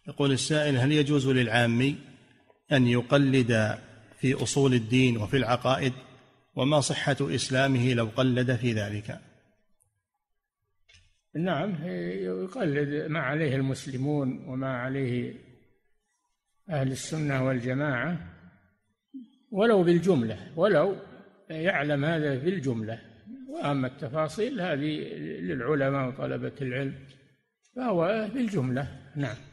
يقول السائل: هل يجوز للعامي أن يقلد في أصول الدين وفي العقائد؟ وما صحة إسلامه لو قلد في ذلك؟ نعم، يقلد ما عليه المسلمون وما عليه أهل السنة والجماعة، ولو بالجملة، ولو يعلم هذا بالجملة. وأما التفاصيل هذه للعلماء وطلبة العلم، فهو بالجملة. نعم.